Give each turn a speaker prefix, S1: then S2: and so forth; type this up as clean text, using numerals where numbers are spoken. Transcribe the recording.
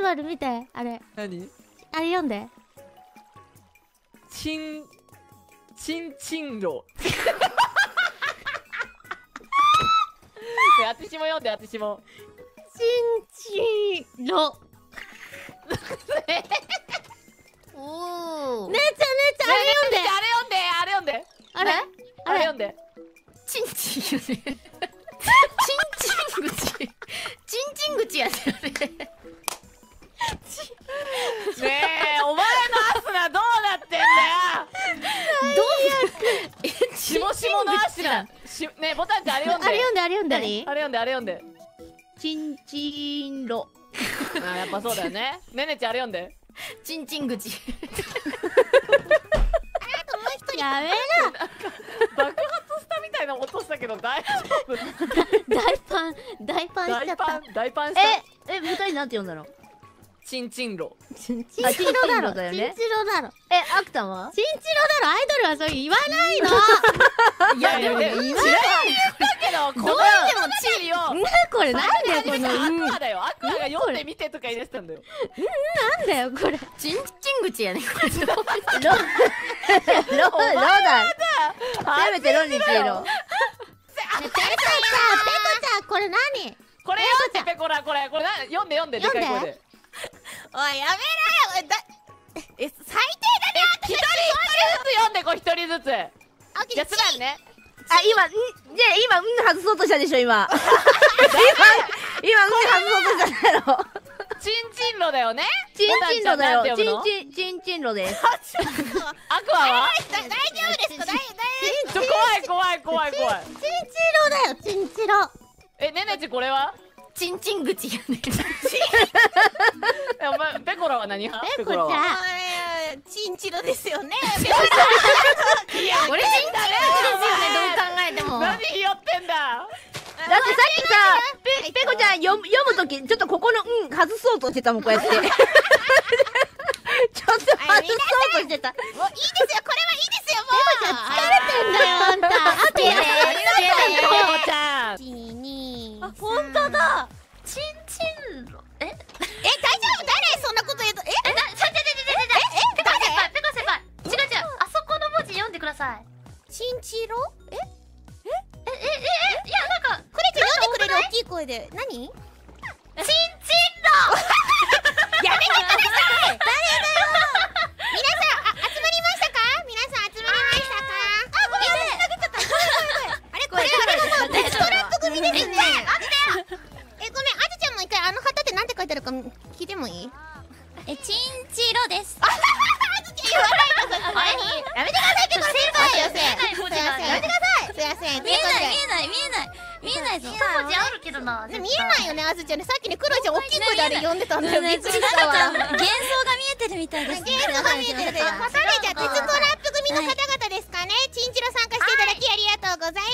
S1: バル見て、あれ
S2: 何？
S1: あれ読んで。
S2: チンチンロ。私も読んで、私も。
S1: チンチロ。
S3: おお。
S1: 姉ちゃん姉ちゃん、あれ読んで。
S2: あれ読んで、あれ読んで。
S1: あれ
S2: あれ読んで。
S3: チンチンよね。チンチン口。チンチン口やねあれ。
S2: ねえ、お前のアスナどうなってんだよ。
S3: どうやって。
S2: しもしものアスナ。ねえ、ボタンちゃんあれ読んで。
S1: あれ読んで、あれ読んで。
S3: 何？
S2: あれ読んで、あれ読んで。
S3: チンチンロ。
S2: あ、やっぱそうだよね。ねねちゃんあれ読んで。
S3: チンチン口。
S1: やめな。
S2: 爆発したみたいな音したけど大丈夫？
S1: 大パンしちゃった。
S2: 大パンした。
S3: 二人なんて読んだの？
S2: チンチンロ。
S1: チンチロだろ。
S3: だよね。
S1: チンチロだろ。
S3: アクタンは？
S1: チンチロだろ。アイドルはそう言わないの。
S3: いやでも
S2: 言わない。だけど、この
S3: どう
S2: でもチリを。
S1: なこれなんだよこの。
S2: アクアだよ。アクアが読んでみてとか言い出したんだよ。
S1: なんだよこれ。
S3: チンチン口やね。これロだ。せめてロにしろ。
S1: ペコちゃんこれ何？
S2: これ読んでペコラこれ読んででかい声で。
S3: おいやめろよ。最低だね。
S2: 一人ずつ読んでこう一人ずつ。じゃあすまんね。
S3: 今外そうとしたでしょ今。今外そうとしたやろ。
S2: チンチンロだよね。
S3: チンチンロだよ。
S2: チン
S3: チンチンロです。
S2: アクアは？
S3: 大丈夫ですか？
S2: 怖い。
S1: チンチロだよチンチロ。
S2: ねねちこれは？
S3: チンチン口やね。
S2: お前ペコラは何派？
S1: ペコちゃん。
S3: チンチロですよね。
S2: いや
S3: これチンチン口ですよね。どう考えても。
S2: 何ひよってんだ。
S3: だってさっきさ、ペコちゃん読むときちょっとここの外そうとしてたもんこうやって。ちょっと外そうとしてた。もういいですよこれはいいですよもう。
S1: 疲れてんだよあんた。あとや
S2: ペコちゃん。
S1: 1、2、
S3: 本当だ。チンチンロ。大丈夫？誰そんなこと言うと。ペコ先輩。違う。あそこの文字読んでください。
S1: チンチロ？
S3: いやなんか
S1: クレちゃん読んでくれる大きい声で。何？
S3: チンチンロ。やめてください。
S1: 皆さん集まりましたか？あ、ごめんなさい。あれこれデストラップ組ですね。ごめん、あずちゃんも一回あの旗ってなんて書いてあるか聞いてもいい？
S3: チンチロです。
S1: あずちゃん言わないの。やめてくださいって先輩よ。やめてください。すいません。
S3: 見えないぞ。文字あるけどな。
S1: 見えないよね、あずちゃんね。さっきね、クロちゃん大きい声であれ読んでたんだよ。びっくりし
S3: ち
S1: たわ。
S3: 幻想が見えてるみたいです。
S1: 幻想が見えてる。じゃあ鉄道ラップ組の方々ですかね。チンチロ参加していただきありがとうございます。